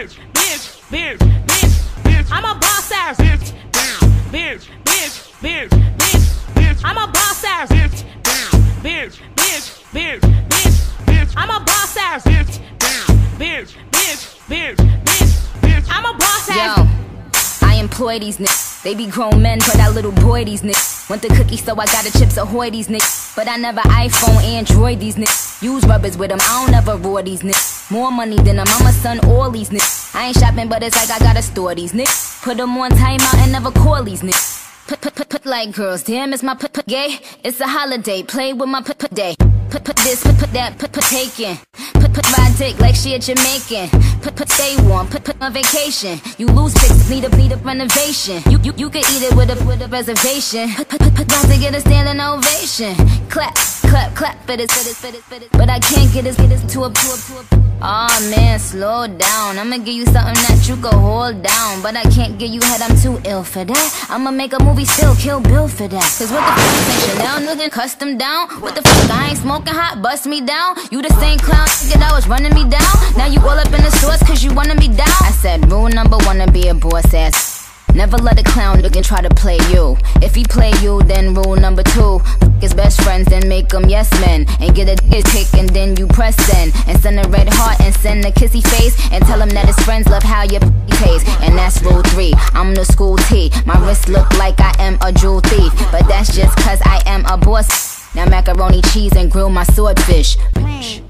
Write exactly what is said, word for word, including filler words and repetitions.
bitch, bitch, bitch, bitch, bitch. I'm a boss ass bitch, bitch, bitch, bitch, bitch, bitch. I'm a boss ass bitch, bitch, bitch, bitch, bitch, bitch. I'm a boss ass bitch, bitch, bitch, bitch, bitch, bitch. I'm a boss ass. Yo, I employ these niggas. They be grown men, but I little boy these niggas. Want the cookie, so I got the chips ahoy these niggas. But I never iPhone, Android these niggas. Use rubbers with them, I don't ever roar these niggas. More money than a mama, son, all these niggas. I ain't shopping, but it's like I gotta store these niggas. Put them on timeout and never call these niggas. Put, put, put, put like girls, damn, it's my put, put gay. It's a holiday, play with my put, put day. Put, put this, put, put that, put, put taking. Put, put ride dick like she a Jamaican. Put, put stay warm, put, put on vacation. You lose pics, need a, need a renovation. You, you, you can eat it with a, with a reservation. Put, put, put, put about to get a standing ovation. Clap, clap, clap for this, for this, for this, for this. But I can't get this, get this to a, to a, to a. Aw man, slow down. I'ma give you something that you can hold down. But I can't give you head, I'm too ill for that. I'ma make a movie still, kill Bill for that. Cause what the fuck you think Chanel nigga custom down? What the fuck, I ain't smoking hot, bust me down. You the same clown nigga that was running me down. Now you all up in the stores cause you wanna be down. I said rule number one to be a boss ass. Never let a clown look and try to play you. If he play you, then rule number two, fuck his best friends, then make them yes men. And get a dick pic and then you press send. And send a red heart and send a kissy face. And tell him that his friends love how your taste. And that's rule three, I'm the school T. My wrist look like I am a jewel thief. But that's just cause I am a boss. Now macaroni, cheese, and grill my swordfish.